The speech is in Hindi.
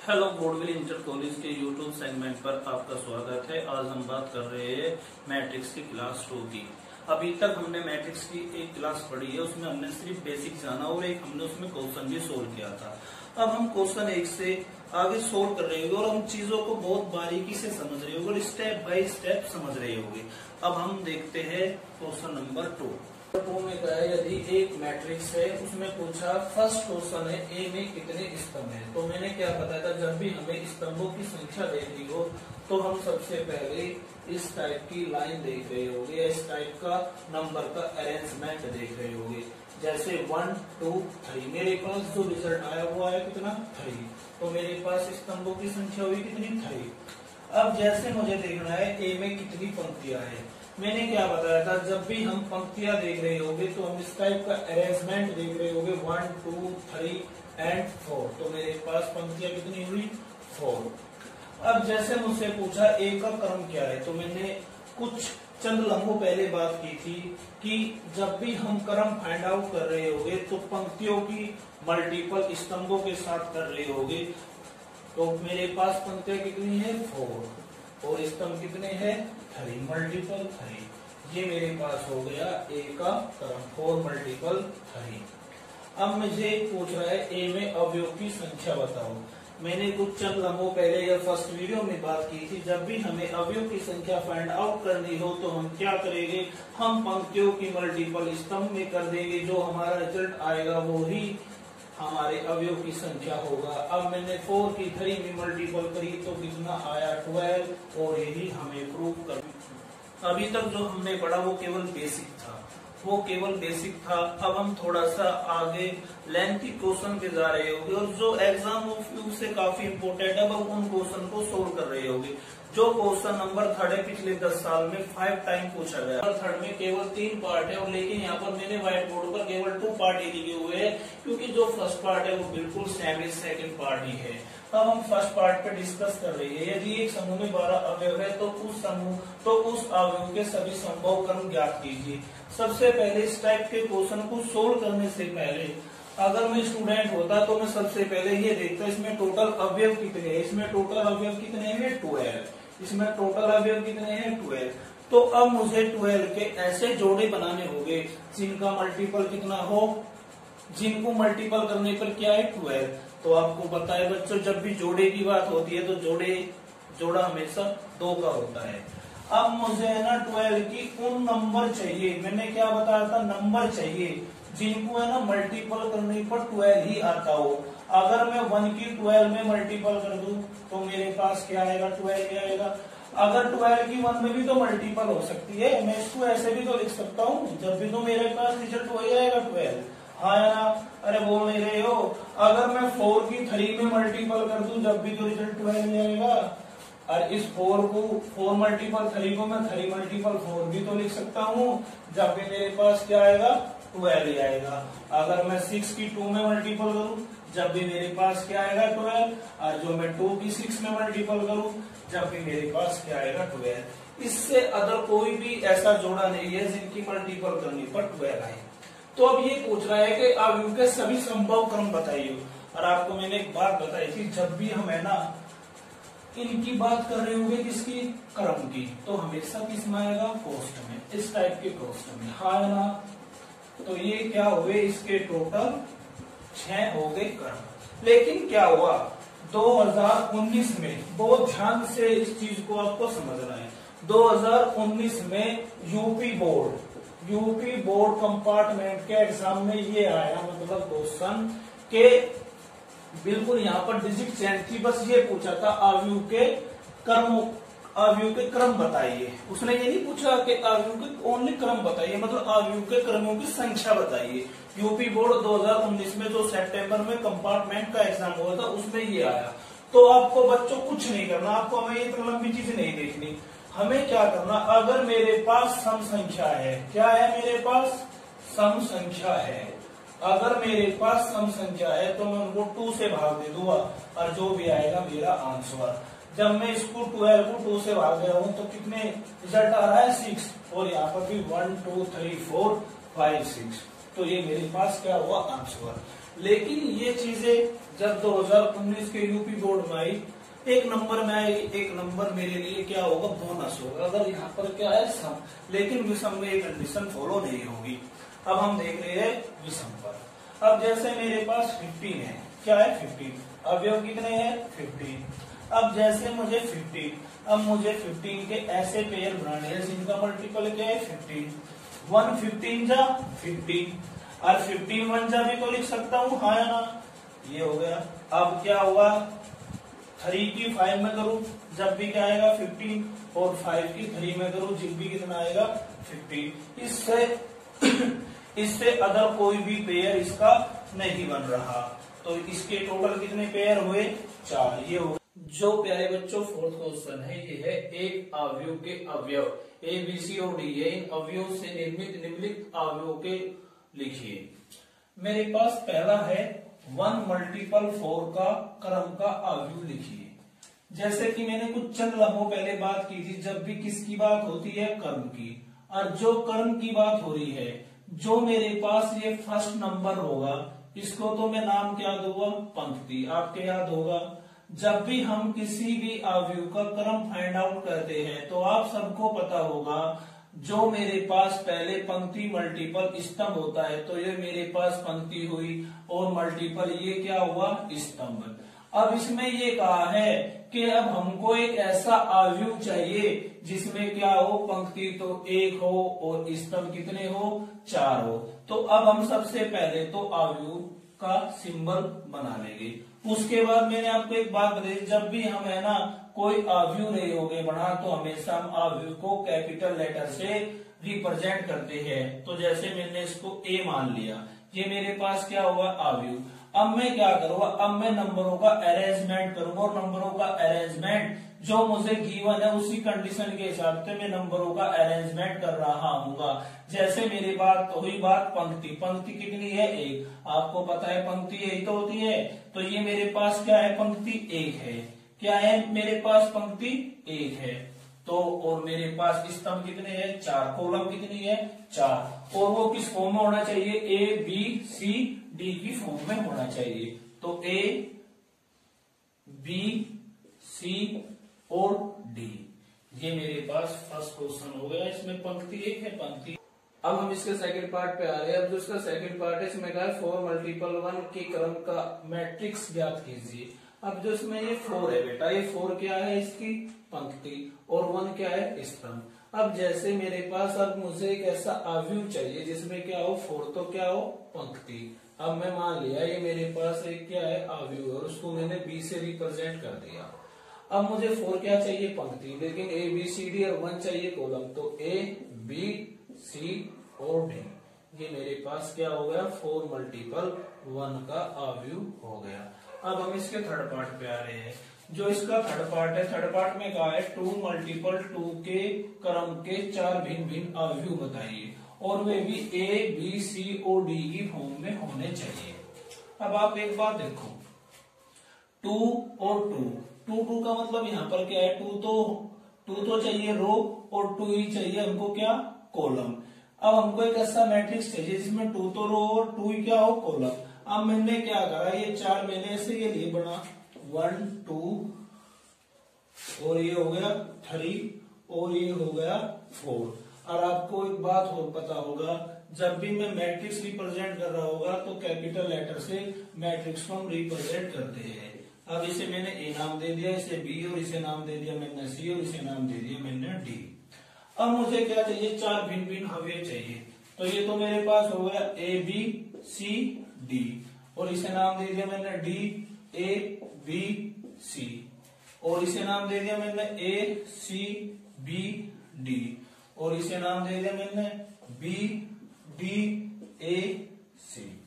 हेलो गुडविल इंटर कॉलेज के यूट्यूब सेगमेंट पर आपका स्वागत है। आज हम बात कर रहे हैं मैट्रिक्स की क्लास 2 की। अभी तक हमने मैट्रिक्स की एक क्लास पढ़ी है, उसमें हमने सिर्फ बेसिक जाना और एक हमने उसमें क्वेश्चन भी सोल्व किया था। अब हम क्वेश्चन 1 से आगे सोल्व कर रहे होंगे और हम चीजों को बहुत बारीकी से समझ रहे होंगे और स्टेप बाय स्टेप समझ रहे होंगे। अब हम देखते हैं क्वेश्चन नंबर 2 में क्या है, यदि एक मैट्रिक्स है उसमें पूछा फर्स्ट क्वेश्चन है ए में कितने स्तंभ है। तो मैंने क्या बताया था, जब भी हमें स्तंभों की संख्या देखनी हो तो हम सबसे पहले इस टाइप की लाइन देख रहे होंगे, इस टाइप का नंबर का अरेंजमेंट देख रहे होंगे। जैसे 1 2 3 मेरे पास जो रिजल्ट आया वो आया कितना 3, तो मेरे पास स्तंभों की संख्या हुई कितनी 3। अब जैसे मुझे देखना है ए में कितनी पंक्तियां है, मैंने क्या बताया था, जब भी हम पंक्तियां देख रहे होंगे तो हम इस टाइप का अरेंजमेंट देख रहे होंगे 1 2 3 एंड 4। तो मेरे पास पंक्तियां कितनी हुई 4। अब जैसे मुझसे पूछा ए का क्रम क्या है, तो मैंने कुछ चंद लम्हों पहले बात की थी कि जब भी हम क्रम फाइंड आउट कर रहे होंगे तो पंक्तियों की मल्टीपल स्तंभों के साथ कर रहे होंगे। तो मेरे पास पंक्तियां कितनी है 4 और स्तंभ कितने हैं 3 मल्टीपल 3। ये मेरे पास हो गया ए का क्रम 4 मल्टीपल 3। अब मुझे पूछ रहा है ए में अवयव की संख्या बताओ। मैंने कुछ चंद लम्हों पहले या फर्स्ट वीडियो में बात की थी, जब भी हमें अवयव की संख्या फाइंड आउट करनी हो तो हम क्या करेंगे, हम पंक्तियों की मल्टीपल स्तंभ में कर देंगे, जो हमारा रिजल्ट आएगा वो ही हमारे अवयव की संख्या होगा। अब मैंने 4 की 3 में मल्टीपल करी तो कितना आया 12 और यही हमें प्रूव कर। अभी तक जो हमने पढ़ा वो केवल बेसिक था, अब हम थोड़ा सा आगे लेंथी क्वेश्चन पे जा रहे होंगे और जो एग्जाम ऑफ यू से काफी इंपोर्टेंट है, अब उन क्वेश्चन को सोल्व कर रहे होंगे। जो क्वेश्चन नंबर 3 है पिछले 10 साल में 5 टाइम पूछा गया और 3 में केवल 3 पार्ट है, और लेकिन यहाँ पर मैंने व्हाइट बोर्ड पर केवल 2 पार्ट ही लिखे हुए हैं, क्योंकि जो फर्स्ट पार्ट है वो बिल्कुल सेम सेकंड पार्ट ही है। अब हम फर्स्ट पार्ट पे डिस्कस कर रहे हैं, यदि एक समूह में 12 अवयव है तो उस अवयव के सभी संभव क्रम ज्ञात कीजिए। सबसे पहले इस टाइप के क्वेश्चन को सोल्व करने से पहले अगर मैं स्टूडेंट होता तो मैं सबसे पहले ये देखता इसमें टोटल अवयव कितने हैं। इसमें टोटल अवयव कितने हैं 12। इसमें टोटल अवयव कितने हैं 12। तो अब मुझे 12 के ऐसे जोड़े बनाने होंगे जिनका मल्टीपल कितना हो, जिनको मल्टीपल करने पर क्या है 12। तो आपको पता है बच्चों, जब भी जोड़े की बात होती है तो जोड़ा हमेशा 2 का होता है। अब मुझे है ना 12 की उन नंबर चाहिए, मैंने क्या बताया था, नंबर चाहिए जिनको है ना मल्टीपल करने पर 12 ही आता हो। अगर मैं 1 की 12 में मल्टीपल कर दूं तो मेरे पास क्या आएगा 12 ही आएगा। अगर 12 की 1 में भी तो मल्टीपल हो सकती है, मैं इसको ऐसे भी तो लिख सकता हूँ, जब भी तो मेरे पास रिजल्ट वही आएगा 12। हाँ या ना, अरे बोल नहीं रहे हो। अगर मैं 4 की 3 में मल्टीपल कर दूं जब भी तो रिजल्ट 12 ही आएगा। और इस 4 मल्टीपल 3 को मैं 3 मल्टीपल 4 भी तो लिख सकता हूँ, जब भी मेरे पास क्या आएगा 12 ही आएगा। अगर मैं 6 की 2 में मल्टीपल करूं जब भी मेरे पास क्या आएगा 12, और जो मैं 2 की 6 में मल्टीपल करूं जब भी मेरे पास क्या आएगा 12। इससे अदर कोई भी ऐसा जोड़ा नहीं है जिनकी मल्टीपल करने पर 12 आए। तो अब ये पूछ रहा है कि अवयव के सभी संभव क्रम बताइए। और आपको मैंने एक बात बताई थी, जब भी हम है ना इनकी बात कर रहे होंगे किसकी, क्रम की, तो हमेशा किस में आएगा कोष्ठ में, इस टाइप के कोष्ठ में। हाँ ना, तो ये क्या हुए, इसके टोटल 6 हो गए क्रम। लेकिन क्या हुआ 2019 में, बहुत ध्यान से इस चीज को आपको समझना है, 2019 में यूपी बोर्ड कंपार्टमेंट के एग्जाम में ये आया, मतलब क्वेश्चन के बिल्कुल यहाँ पर डिजिट चेंज थी, बस ये पूछा था अवयव के क्रम बताइए। उसने ये नहीं पूछा कि अवयव के ओनली क्रम बताइए, मतलब अवयव के क्रमों की संख्या बताइए। यूपी बोर्ड 2019 में जो सितंबर में कंपार्टमेंट का एग्जाम हुआ था उसमें ये आया। तो आपको बच्चों कुछ नहीं करना, आपको हमें ये लंबी चीज नहीं देखनी, हमें क्या करना, अगर मेरे पास सम संख्या है, क्या है मेरे पास सम संख्या है, अगर मेरे पास सम संख्या है तो मैं उनको 2 से भाग दे दूंगा और जो भी आएगा मेरा आंसर। जब मैं इसको 12 को 2 से भाग गया हूं तो कितने रिजल्ट आ रहा है 6, और यहाँ पर भी 1 2 3 4 5 6, तो ये मेरे पास क्या हुआ आंसर। लेकिन ये चीजें जब 2019 के यूपी बोर्ड में आई, एक नंबर में आई, एक नंबर मेरे लिए क्या होगा, बोनस होगा। अगर यहाँ पर क्या है सम, लेकिन विषम में ये कंडीशन फॉलो नहीं होगी। अब हम देख रहे हैं विषम पर। अब जैसे मेरे पास 15 है, क्या है 15, अवयव कितने हैं 15। अब जैसे मुझे 15, अब मुझे 15 के ऐसे पेयर बनाने हैं जिनका मल्टीपल क्या है 15। 1 15 जा 15 और 15 1 जा भी तो लिख सकता हूँ, हाँ या ना, ये हो गया। अब क्या हुआ, 3 की 5 में करूं जब भी क्या आएगा 15, और 5 की 3 में करूं जब भी कितना आएगा 15। इससे अदर कोई भी पेयर इसका नहीं बन रहा। तो इसके टोटल कितने पेयर हुए, 4। ये हो जो प्यारे बच्चों फोर्थ क्वेश्चन है, ये है एक अवयव के अवयव ए बी सी और डी है, इन अवयव से निर्मित निम्नलिखित अवयव के लिखिए। मेरे पास पहला है 1 मल्टीपल 4 का क्रम का अवयव लिखिए। जैसे कि मैंने कुछ चंद लम्हों पहले बात की थी, जब भी किसकी बात होती है, कर्म की, और जो कर्म की बात हो रही है, जो मेरे पास ये फर्स्ट नंबर होगा, इसको तो मैं नाम क्या दूंगा, पंक्ति। आपके याद होगा जब भी हम किसी भी अवयव का क्रम फाइंड आउट करते हैं तो आप सबको पता होगा जो मेरे पास पहले पंक्ति मल्टीपल स्तंभ होता है, तो ये मेरे पास पंक्ति हुई और मल्टीपल ये क्या हुआ, स्तंभ। अब इसमें ये कहा है कि अब हमको एक ऐसा अवयव चाहिए जिसमें क्या हो, पंक्ति तो 1 हो और स्तंभ कितने हो, 4 हो। तो अब हम सबसे पहले तो अवयव का सिंबल बना लेंगे। उसके बाद मैंने आपको एक बात बताई, जब भी हम है ना कोई अवयव रहे होगे बना, तो हमेशा हम अवयव को कैपिटल लेटर से रिप्रेजेंट करते हैं। तो जैसे मैंने इसको ए मान लिया, ये मेरे पास क्या हुआ, अवयव। अब मैं क्या करूंगा, अब मैं नंबरों का अरेंजमेंट करूंगा, और नंबरों का अरेंजमेंट जो मुझे गिवन है उसी कंडीशन के हिसाब से मैं नंबरों का अरेंजमेंट कर रहा हूँ। जैसे मेरी बात हुई बात पंक्ति, पंक्ति कितनी है, 1। आपको पता है पंक्ति यही तो होती है, तो ये मेरे पास क्या है, पंक्ति 1 है। क्या है मेरे पास, पंक्ति 1 है। तो और मेरे पास स्तंभ कितने हैं, 4, कॉलम कितनी है, 4, और वो किस फॉर्म में होना चाहिए, ए बी सी डी की फॉर्म में होना चाहिए। तो ए बी सी और डी, ये मेरे पास फर्स्ट क्वेश्चन हो गया। इसमें पंक्ति 1 है, पंक्ति। अब हम इसके सेकंड पार्ट पे आ रहे हैं। अब जो इसका सेकंड पार्ट है, इसमें कहा है 4 मल्टीपल 1 के क्रम का मैट्रिक्स ज्ञात कीजिए। अब जो इसमें ये 4 है बेटा, ये 4 क्या है, इसकी पंक्ति, और 1 क्या है, स्तंभ। अब जैसे मेरे पास अब मुझे एक ऐसा अवयव चाहिए जिसमें क्या हो, 4 तो क्या हो, पंक्ति। अब मैं मान लिया ये मेरे पास एक क्या है, अवयव, और उसको मैंने बी से रिप्रेजेंट कर दिया। अब मुझे 4 क्या चाहिए, पंक्ति, लेकिन ए बी सी डी और 1 चाहिए कॉलम। तो ए बी सी और डी, ये मेरे पास क्या हो गया, 4 मल्टीपल 1 का अवयव हो गया। अब हम इसके थर्ड पार्ट पे आ रहे हैं। जो इसका थर्ड पार्ट है, थर्ड पार्ट में कहा है 2 मल्टीपल 2 के क्रम के 4 भिन्न भिन्न अवयव बताइए, और वे भी ए बी सी और डी की फॉर्म में होने चाहिए। अब आप एक बात देखो, 2 और 2 का मतलब यहाँ पर क्या है, 2 तो चाहिए रो, और 2 ही चाहिए हमको क्या, कॉलम। अब हमको एक ऐसा मैट्रिक्स चाहिए जिसमें 2 तो रो और 2 ही क्या हो, कॉलम। अब मैंने क्या करा, ये 4 मैंने ऐसे ये लिए बना, 1 2 और ये हो गया 3 और ये हो गया 4। और आपको एक बात और पता होगा, जब भी मैं मैट्रिक्स रिप्रेजेंट कर रहा होगा तो कैपिटल लेटर से मैट्रिक्स को हम रिप्रेजेंट करते हैं। अब इसे मैंने ए नाम दे दिया, इसे बी, और इसे नाम दे दिया मैंने सी, और इसे नाम दे दिया मैंने डी। अब मुझे क्या चाहिए, 4 भिन्न भिन्न अवयव चाहिए। तो ये तो मेरे पास हो गया ए बी सी डी, और इसे नाम दे दिया मैंने डी ए बी सी, और इसे नाम दे दिया मैंने ए सी बी डी, और इसे नाम दे दिया मैंने बी डी ए सी।